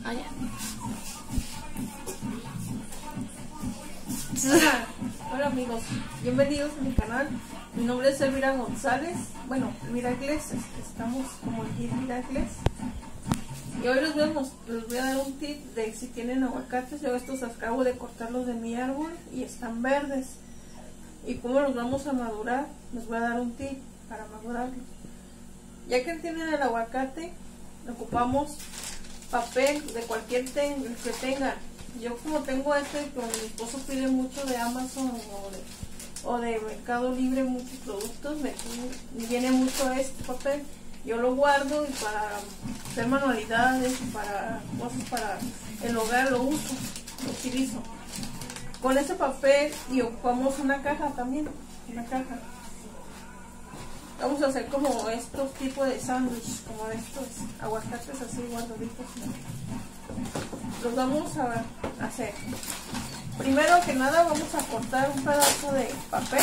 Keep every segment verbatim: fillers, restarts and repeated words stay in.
Allá. Hola, hola amigos, bienvenidos a mi canal. Mi nombre es Elvira González. Bueno, Elvira Iglesias, estamos como Elvira Iglesias. Y hoy les voy, a les voy a dar un tip de si tienen aguacates. Yo estos acabo de cortarlos de mi árbol y están verdes. Y cómo los vamos a madurar, les voy a dar un tip para madurarlos. Ya que tienen el aguacate, ocupamos papel de cualquier ten, que tengan. Yo como tengo este, como mi esposo pide mucho de Amazon o de, o de Mercado Libre, muchos productos, me, me viene mucho este papel. Yo lo guardo y para hacer manualidades, para cosas para el hogar lo uso, lo utilizo. Con ese papel y ocupamos una caja también, una caja. Vamos a hacer como estos tipos de sándwich, como de estos aguacates así guardaditos. Los vamos a hacer. Primero que nada vamos a cortar un pedazo de papel.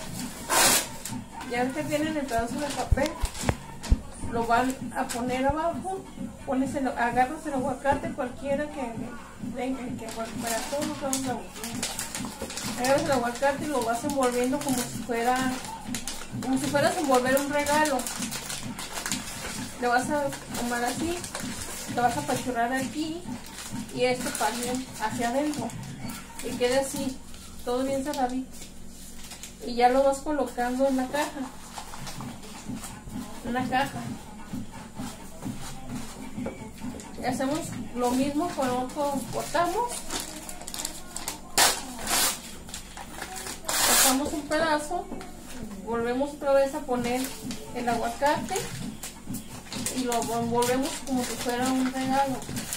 Ya que tienen el pedazo de papel, lo van a poner abajo. Pones el, agarras el aguacate cualquiera que venga, que para todos los vamos a buscar. Agarras el aguacate y lo vas envolviendo como si fuera como si fueras a envolver un regalo. Le vas a tomar así, le vas a apachurrar aquí y esto también hacia adentro y quede así, todo bien cerradito, y ya lo vas colocando en la caja, en la caja. Y hacemos lo mismo con otro, cortamos, cortamos un pedazo, volvemos otra vez a poner el aguacate y lo envolvemos como si fuera un regalo.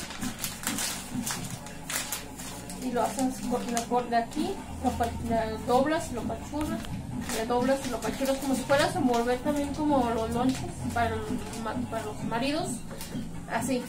Y lo haces por de aquí, lo, lo doblas y lo pachurras, le doblas y lo pachurras como si fueras a envolver también como los lonches para, para los maridos, así.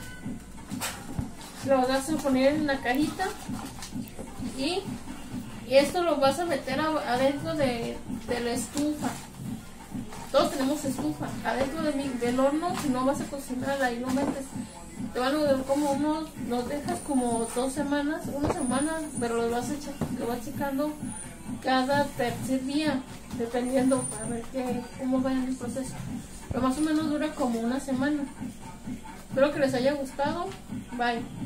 Lo vas a poner en la cajita y, y esto lo vas a meter a, adentro de, de la estufa. Todos tenemos estufa adentro de mi, del horno. Si no vas a cocinar ahí lo metes. Te van a durar como unos, los dejas como dos semanas, una semana, pero lo vas, a echar, lo vas checando cada tercer día, dependiendo para ver qué, cómo va en el proceso. Pero más o menos dura como una semana. Espero que les haya gustado. Bye.